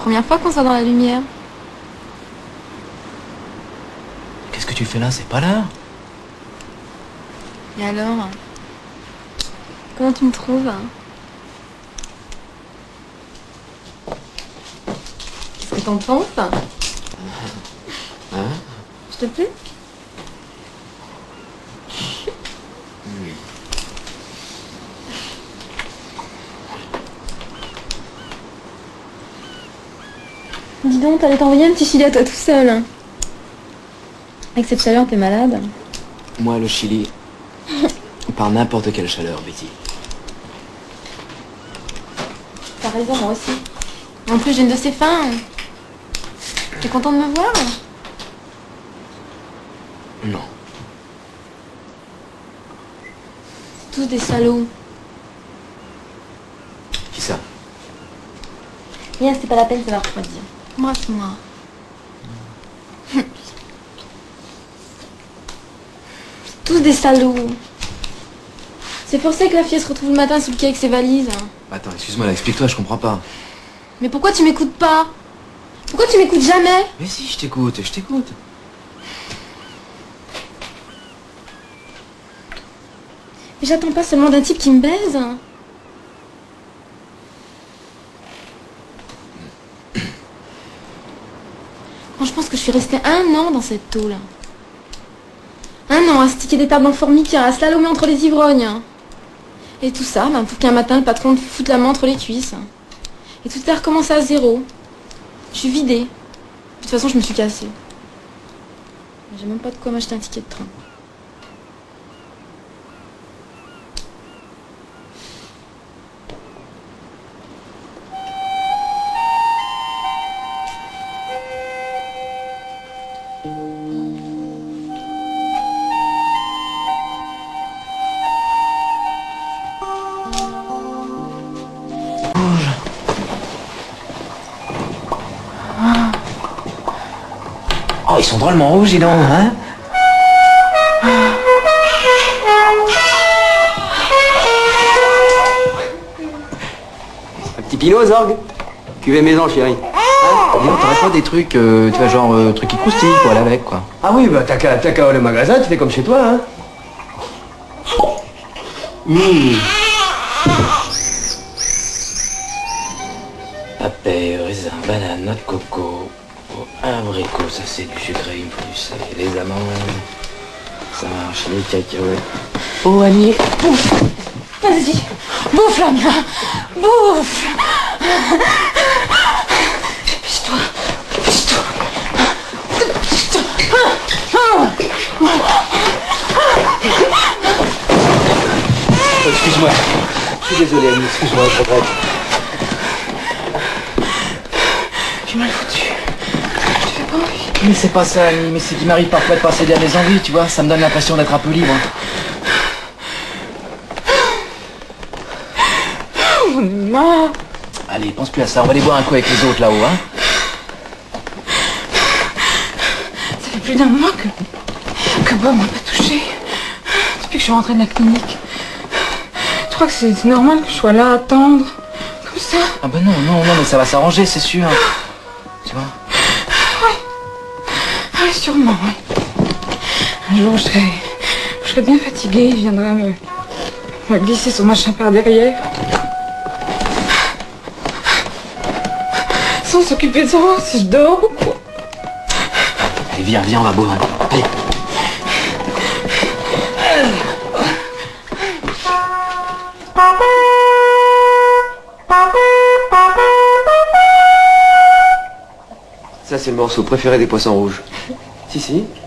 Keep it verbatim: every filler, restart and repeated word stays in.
première fois qu'on sort dans la lumière. Qu'est-ce que tu fais là? C'est pas l'heure. Et alors? Comment tu me trouves? Qu'est-ce que t'en penses? Hein? Je te plais? Dis donc, t'allais t'envoyer un petit Chili à toi tout seul. Avec cette chaleur, t'es malade. Moi, le Chili, par n'importe quelle chaleur, Betty. T'as raison, moi aussi. En plus, j'ai une de ces fins. T'es content de me voir? Non. C'est tous des salauds. Qui ça? Rien, c'est pas la peine, ça va refroidir. Embrasse-moi. C'est tous des salauds. C'est pour ça que la fille se retrouve le matin sous le quai avec ses valises. Attends, excuse-moi, là, explique-toi, je comprends pas. Mais pourquoi tu m'écoutes pas? Pourquoi tu m'écoutes jamais? Mais si, je t'écoute, je t'écoute. Mais j'attends pas seulement d'un type qui me baise. Quand je pense que je suis restée un an dans cette tôle. Un an à sticker des tables en formica, à slalomer entre les ivrognes. Et tout ça, ben, pour qu'un matin le patron te foute la main entre les cuisses. Et tout a recommencé à zéro. Je suis vidée. De toute façon, je me suis cassée. J'ai même pas de quoi m'acheter un ticket de train. Oh, ils sont drôlement rouges, dis donc, hein? Un petit pinot, Zorg? Cuvée maison, chérie. Hein? Dis donc, t'aurais pas des trucs, euh, tu vois, genre, euh, trucs qui croustillent, quoi, aller avec, quoi. Ah oui, bah t'as qu'à t'as qu'à aller au magasin, tu fais comme chez toi, hein. Mmh. Papay, raisin, banane, noix de coco, abricot, ça c'est du sucré, il me faut du salé, les amandes, ça marche, les cacahuètes. Oh, Annie, bouffe! Vas-y, bouffe la mienne, bouffe. Dépêche-toi, dépêche-toi. Oh, excuse-moi, je suis désolé, Annie, excuse-moi, je regrette. J'ai mal foutu. Je te fais pas envie. Mais c'est pas ça, Annie, mais c'est qu'il m'arrive parfois de passer derrière mes envies, tu vois, ça me donne l'impression d'être un peu libre. Oh, non. Allez, pense plus à ça, on va aller boire un coup avec les autres là-haut, hein. Ça fait plus d'un mois que, que Bob m'a pas touché. Depuis que je suis rentrée de la clinique. Tu crois que c'est normal que je sois là à attendre? Comme ça? Ah ben non, non, non, mais ça va s'arranger, c'est sûr. Tu vois? Ouais. Ouais, sûrement, ouais. Un jour, je serai, je serai bien fatiguée, il viendra me, me glisser son machin par derrière. Sans s'occuper de savoir si je dors ou quoi. Allez, viens, viens, on va boire un coup. Allez. Ça, c'est le morceau préféré des poissons rouges. Si, si.